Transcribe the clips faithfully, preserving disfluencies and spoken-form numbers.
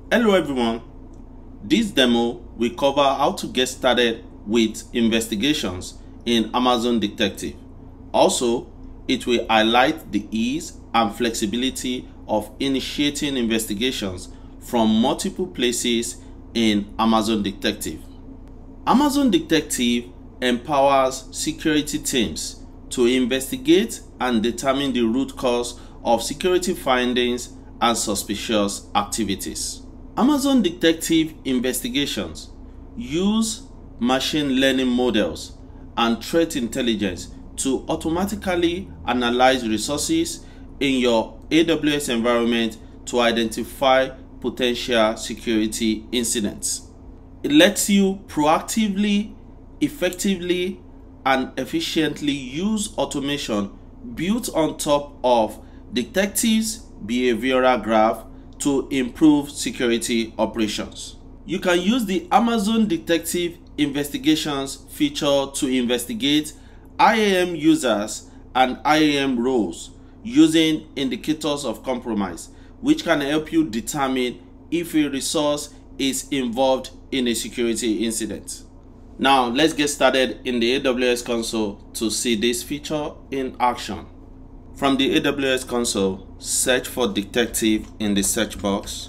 Hello everyone, this demo will cover how to get started with investigations in Amazon Detective. Also, it will highlight the ease and flexibility of initiating investigations from multiple places in Amazon Detective. Amazon Detective empowers security teams to investigate and determine the root cause of security findings and suspicious activities. Amazon Detective investigations use machine learning models and threat intelligence to automatically analyze resources in your A W S environment to identify potential security incidents. It lets you proactively, effectively, and efficiently use automation built on top of Detective's behavioral graph to improve security operations. You can use the Amazon Detective Investigations feature to investigate I A M users and I A M roles using indicators of compromise, which can help you determine if a resource is involved in a security incident. Now, let's get started in the A W S console to see this feature in action. From the A W S console, search for Detective in the search box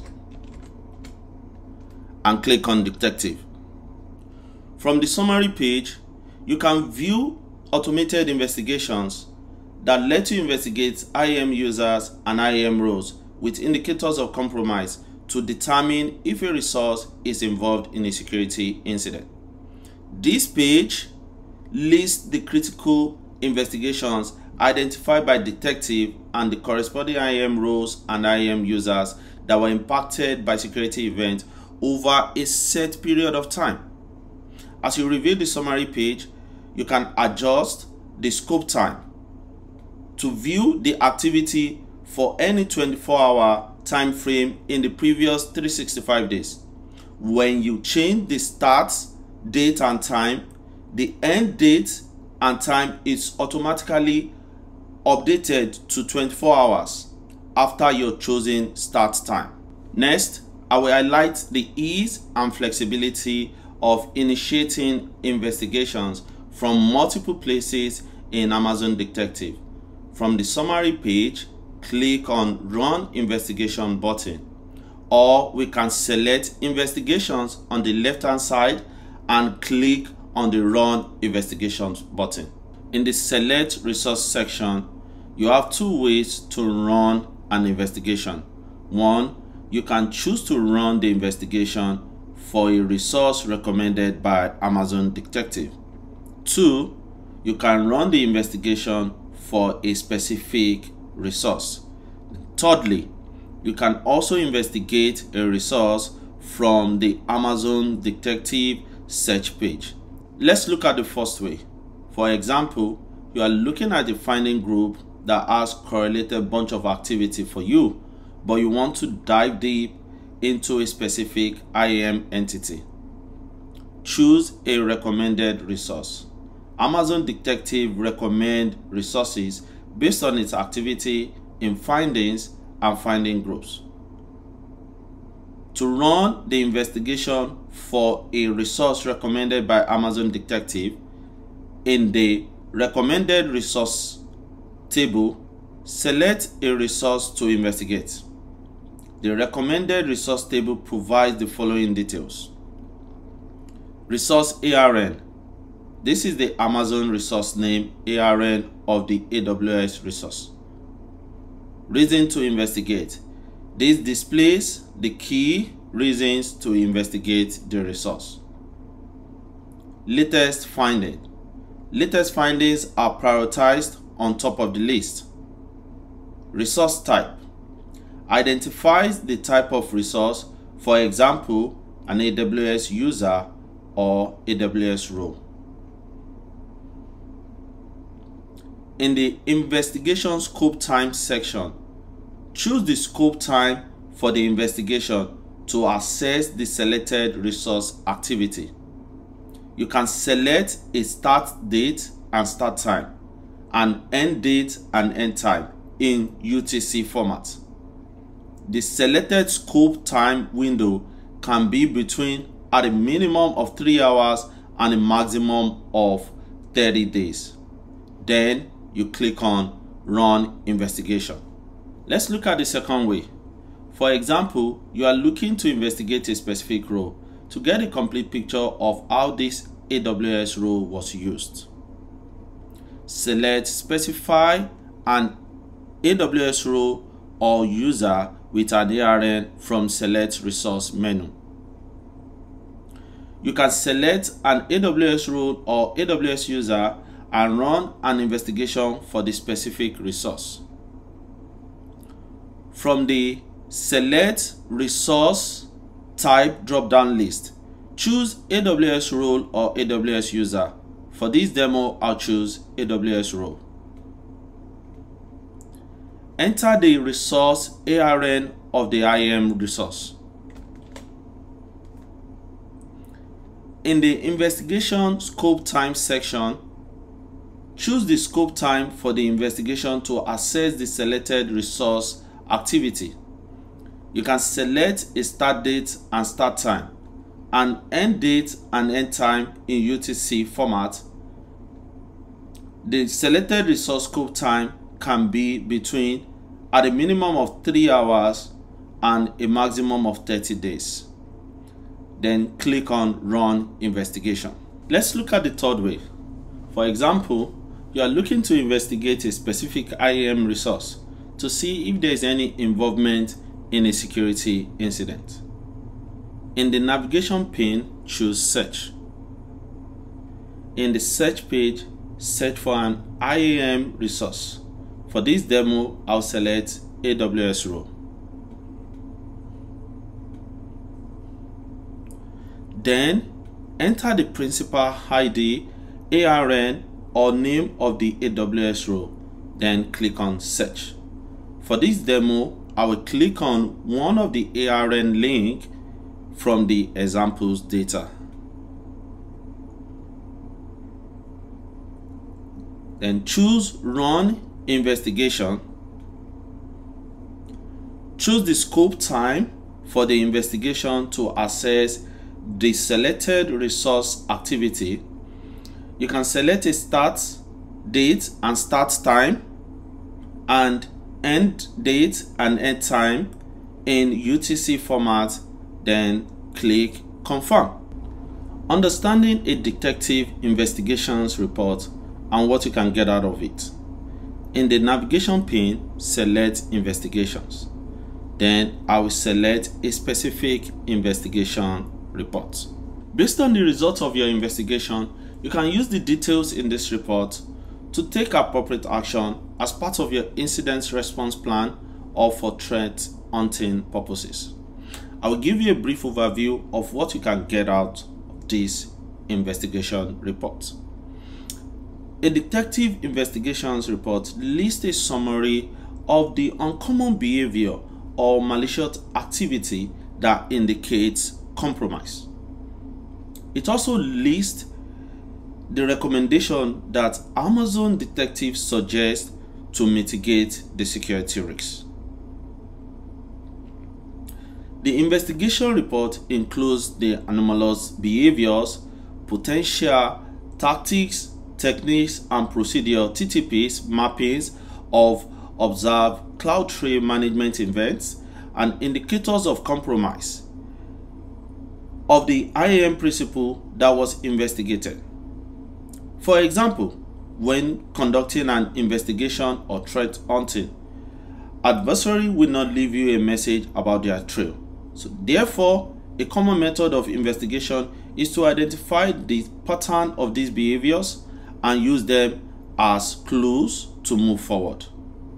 and click on Detective. From the summary page, you can view automated investigations that let you investigate I A M users and I A M roles with indicators of compromise to determine if a resource is involved in a security incident. This page lists the critical investigations identified by Detective and the corresponding I A M roles and I A M users that were impacted by security events over a set period of time. As you review the summary page, you can adjust the scope time to view the activity for any twenty-four hour time frame in the previous three hundred sixty-five days. When you change the start date and time, the end date and time is automatically updated to twenty-four hours after your chosen start time. Next, I will highlight the ease and flexibility of initiating investigations from multiple places in Amazon Detective. From the summary page, click on Run Investigation button, or we can select Investigations on the left hand side and click on the Run Investigations button. In the Select Resource section, you have two ways to run an investigation. One, you can choose to run the investigation for a resource recommended by Amazon Detective. Two, you can run the investigation for a specific resource. Thirdly, you can also investigate a resource from the Amazon Detective search page. Let's look at the first way. For example, you are looking at the finding group that has correlated bunch of activity for you, but you want to dive deep into a specific I A M entity. Choose a recommended resource. Amazon Detective recommends resources based on its activity in findings and finding groups. To run the investigation for a resource recommended by Amazon Detective, in the recommended resource table, select a resource to investigate. The recommended resource table provides the following details. Resource A R N. This is the Amazon resource name A R N of the A W S resource. Reason to investigate. This displays the key reasons to investigate the resource. Latest finding. Latest findings are prioritized on top of the list. Resource type. Identifies the type of resource, for example, an A W S user or A W S role. In the Investigation Scope Time section, choose the scope time for the investigation to assess the selected resource activity. You can select a start date and start time, and end date and end time in U T C format. the selected scope time window can be between at a minimum of three hours and a maximum of thirty days. Then you click on Run Investigation. Let's look at the second way. For example, you are looking to investigate a specific role to get a complete picture of how this A W S role was used. Select Specify an A W S role or user with an A R N from Select Resource menu. You can select an A W S role or A W S user and run an investigation for the specific resource. From the Select Resource Type drop-down list, choose A W S role or A W S user. For this demo, I'll choose A W S role. Enter the resource A R N of the I A M resource. In the Investigation Scope Time section, choose the scope time for the investigation to assess the selected resource activity. You can select a start date and start time, an end date and end time in U T C format. The selected resource scope time can be between at a minimum of three hours and a maximum of thirty days. Then click on Run Investigation. Let's look at the third way. For example, you are looking to investigate a specific I A M resource to see if there is any involvement in a security incident. In the navigation pane, choose Search. In the search page, search for an I A M resource. For this demo, I'll select A W S role. Then enter the principal I D, A R N, or name of the A W S role. Then click on Search. For this demo, I will click on one of the A R N link from the examples data. Then choose Run Investigation. Choose the scope time for the investigation to assess the selected resource activity. You can select a start date and start time and end date and end time in U T C format, then click Confirm. Understanding a detective investigations report and what you can get out of it. In the navigation pane, select Investigations. Then I will select a specific investigation report. Based on the results of your investigation, you can use the details in this report to take appropriate action as part of your incident response plan or for threat hunting purposes. I will give you a brief overview of what you can get out of this investigation report. A detective investigations report lists a summary of the uncommon behavior or malicious activity that indicates compromise. It also lists the recommendation that Amazon detectives suggest to mitigate the security risks. The investigation report includes the anomalous behaviors, potential tactics, techniques, and procedure T T Ps mappings of observed CloudTrail management events and indicators of compromise of the I A M principle that was investigated. For example, when conducting an investigation or threat hunting, adversary will not leave you a message about their trail. So therefore, a common method of investigation is to identify the pattern of these behaviors and use them as clues to move forward.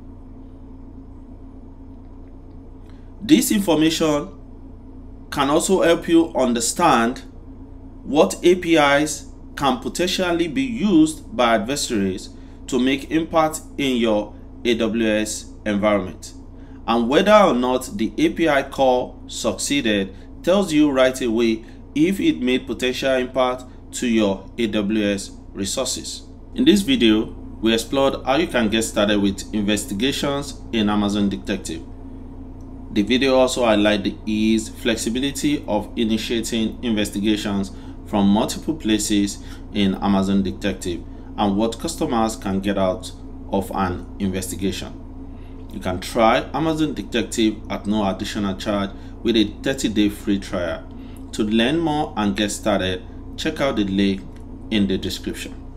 This information can also help you understand what A P Is can potentially be used by adversaries to make impact in your A W S environment, and whether or not the A P I call succeeded tells you right away if it made potential impact to your A W S resources. In this video, we explored how you can get started with investigations in Amazon Detective. The video also highlights the ease, flexibility of initiating investigations from multiple places in Amazon Detective and what customers can get out of an investigation. You can try Amazon Detective at no additional charge with a thirty day free trial. To learn more and get started, check out the link in the description.